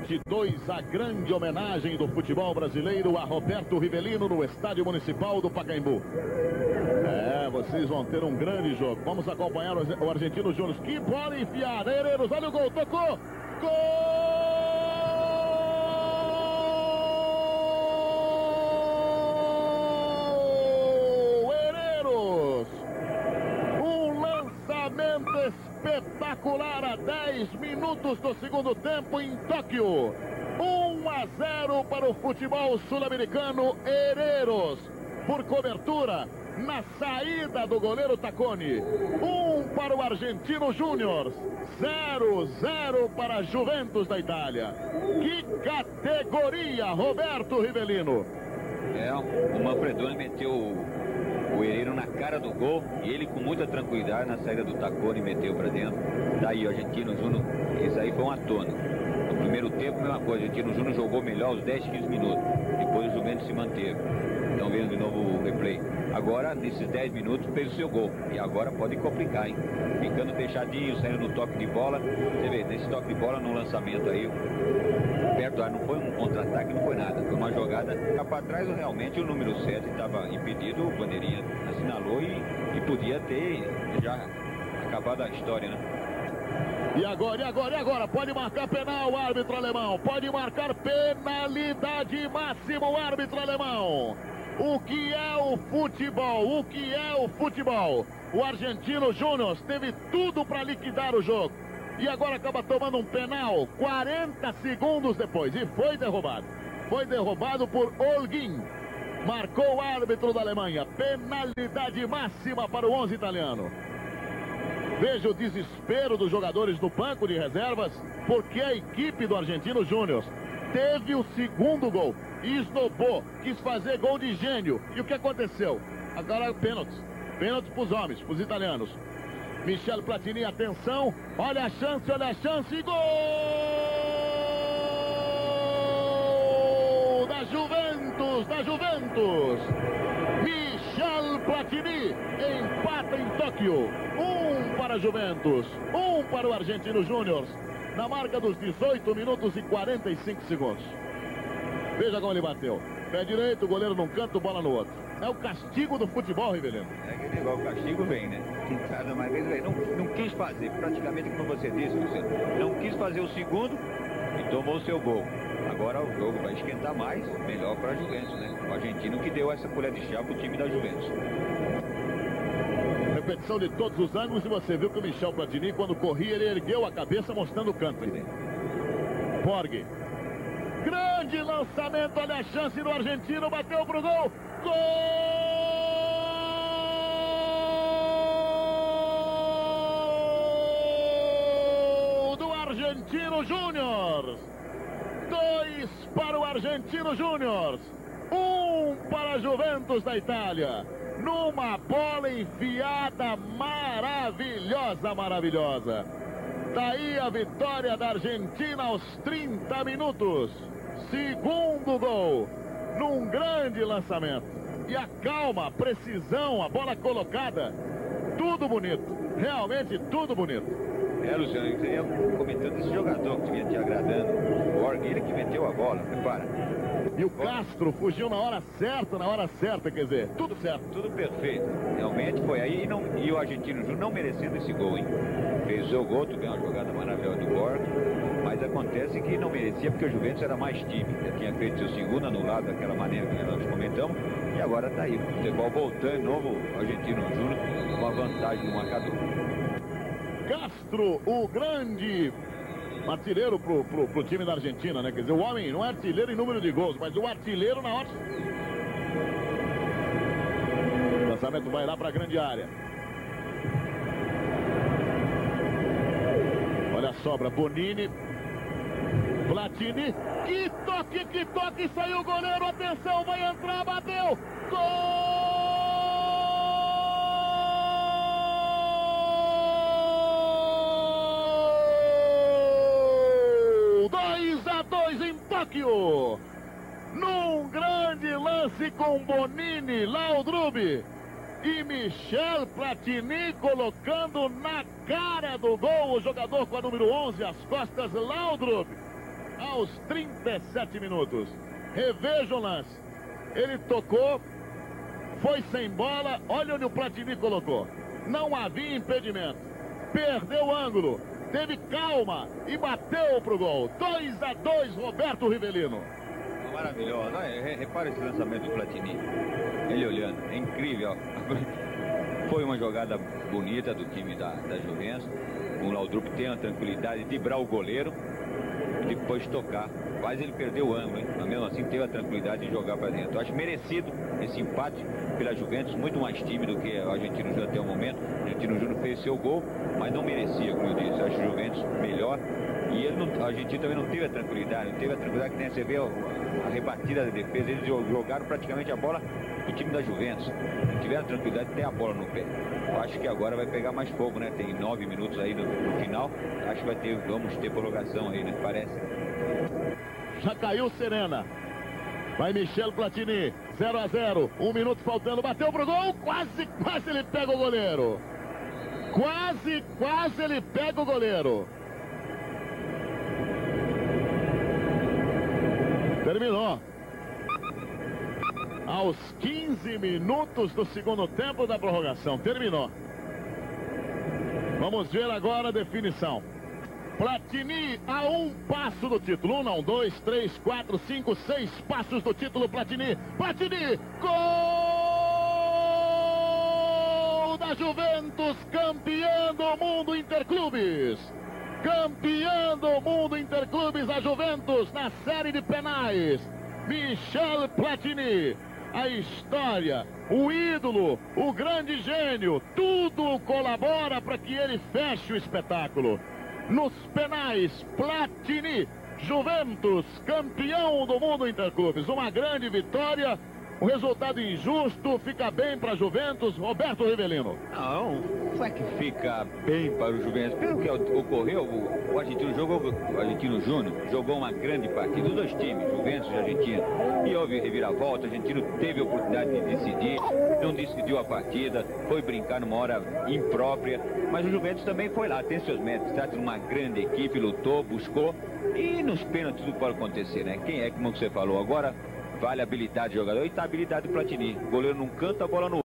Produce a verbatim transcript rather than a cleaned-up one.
vinte e dois, a grande homenagem do futebol brasileiro a Roberto Rivelino no Estádio Municipal do Pacaembu. É, vocês vão ter um grande jogo. Vamos acompanhar o Argentino Júnior. Que bola enfiada, Herreros, olha o gol, tocou, gol! Espetacular a dez minutos do segundo tempo em Tóquio. um a zero para o futebol sul-americano. Herreros por cobertura na saída do goleiro Taconi. um para o Argentino Júnior. zero zero para a Juventus da Itália. Que categoria, Roberto Rivelino. É, o Manfredoni meteu o Herrero na cara do gol e ele com muita tranquilidade na saída do Taconi meteu para dentro. Daí o Argentino Júnior, isso aí foi uma tona. No primeiro tempo, mesma coisa, o Argentino Júnior jogou melhor os dez, quinze minutos. Depois o Juventus se manteve. Estão vendo de novo o replay. Agora, nesses dez minutos, fez o seu gol. E agora pode complicar, hein? Ficando fechadinho, saindo no toque de bola. Você vê, nesse toque de bola, no lançamento aí, perto da área, não foi um contra-ataque, não foi nada. Foi uma jogada. Para trás, realmente, o número sete estava impedido, o bandeirinha assinalou e, e podia ter já acabado a história, né? E agora, e agora, e agora? Pode marcar penal o árbitro alemão. Pode marcar penalidade máxima o árbitro alemão. O que é o futebol? O que é o futebol? O Argentino Júnior teve tudo para liquidar o jogo. E agora acaba tomando um penal quarenta segundos depois. E foi derrubado. Foi derrubado por Holguín. Marcou o árbitro da Alemanha. Penalidade máxima para o onze italiano. Veja o desespero dos jogadores do banco de reservas, porque a equipe do Argentino Júnior teve o segundo gol e esnobou, quis fazer gol de gênio. E o que aconteceu? Agora pênaltis. Pênaltis para os homens, para os italianos. Michel Platini, atenção. Olha a chance, olha a chance. Gol da Juventus, da Juventus. Michel Platini empata em Tóquio. Um para a Juventus, um para o Argentino Júnior. Na marca dos dezoito minutos e quarenta e cinco segundos. Veja como ele bateu. Pé direito, o goleiro num canto, bola no outro. É o castigo do futebol, Rivelino. É aquele igual, o castigo vem, né? Cada uma vez vem. Não, não quis fazer, praticamente como você disse, Luciano. Não quis fazer o segundo e tomou o seu gol. Agora o jogo vai esquentar mais, melhor para a Juventus, né? O argentino que deu essa colher de chá para o time da Juventus. Repetição de todos os ângulos e você viu que o Michel Platini, quando corria, ele ergueu a cabeça mostrando o canto. Borg. Grande lançamento, olha a chance do argentino, bateu pro gol. Gol do Argentino Júnior. Dois para o Argentino Júnior. Um para a Juventus da Itália. Numa bola enfiada maravilhosa, maravilhosa. Daí a vitória da Argentina aos trinta minutos. Segundo gol, num grande lançamento. E a calma, a precisão, a bola colocada, tudo bonito. Realmente tudo bonito. É, Luciano, eu ia comentando esse jogador que vinha te agradando. O Borg, ele que meteu a bola, prepara. E o Castro fugiu na hora certa, na hora certa, quer dizer, tudo certo. Tudo perfeito. Realmente foi aí. E, não, e o Argentino Júnior não merecendo esse gol, hein? Fez o seu gol, tu vê uma jogada maravilhosa do Borg. Mas acontece que não merecia porque o Juventus era mais time. Já tinha feito seu segundo anulado daquela maneira que nós comentamos. E agora tá aí. O futebol voltando, novo Argentino Júnior, com a vantagem do marcador. Castro, o grande artilheiro pro, pro, pro time da Argentina, né? Quer dizer, o homem não é artilheiro em número de gols, mas o artilheiro na hora. O lançamento vai lá para a grande área. Olha a sobra, Bonini. Platini. Que toque, que toque, saiu o goleiro, atenção, vai entrar, bateu. Gol! dois a dois em Tóquio. Num grande lance com Bonini, Laudrup e Michel Platini colocando na cara do gol o jogador com a número onze, as costas, Laudrup. aos trinta e sete minutos. Reveja o lance. Ele tocou, foi sem bola, olha onde o Platini colocou. Não havia impedimento. Perdeu o ângulo, teve calma e bateu pro gol. dois a dois, Roberto Rivelino. Maravilhoso, repara esse lançamento do Platini. Ele olhando, é incrível. Foi uma jogada bonita do time da, da Juventus. O Laudrup tem a tranquilidade de driblar o goleiro e depois tocar. Quase ele perdeu o ângulo, hein? Mas mesmo assim teve a tranquilidade de jogar para dentro. Eu acho merecido esse empate pela Juventus, muito mais time do que o Argentino Júnior até o momento. O Argentino Júnior fez seu gol, mas não merecia, como eu disse. Eu acho o Juventus melhor. E ele não, a Argentina também não teve a tranquilidade, não teve a tranquilidade que nem você vê a, a rebatida da defesa. Eles jogaram praticamente a bola do time da Juventus. Não tiveram tranquilidade de ter a bola no pé. Eu acho que agora vai pegar mais fogo, né? Tem nove minutos aí no, no final. Acho que vai ter, vamos ter prorrogação aí, né? Parece. Já caiu Serena. Vai Michel Platini. zero a zero. Um minuto faltando. Bateu pro gol. Quase, quase ele pega o goleiro. Quase, quase ele pega o goleiro. Terminou. Aos quinze minutos do segundo tempo da prorrogação. Terminou. Vamos ver agora a definição. Platini a um passo do título. Um, não, dois, três, quatro, cinco, seis passos do título. Platini. Platini. Gol da Juventus, campeã do mundo Interclubes. Campeã do mundo Interclubes, a Juventus na série de penais. Michel Platini. A história, o ídolo, o grande gênio, tudo colabora para que ele feche o espetáculo. Nos penais, Platini, Juventus, campeão do mundo Interclubes. Uma grande vitória, um resultado injusto, fica bem para a Juventus. Roberto Rivelino. Não, não é que fica bem para o Juventus. Pelo que ocorreu, o, o Argentino jogou, o Argentino Júnior jogou uma grande partida, os dois times, Juventus e Argentino. E houve reviravolta, o Argentino teve a oportunidade de decidir, não decidiu a partida, foi brincar numa hora imprópria. Mas o Juventus também foi lá, tem seus méritos, trata de uma grande equipe, lutou, buscou. E nos pênaltis tudo pode acontecer, né? Quem é, como você falou agora, vale a habilidade do jogador e tá a habilidade do Platini. O goleiro não canta, a bola no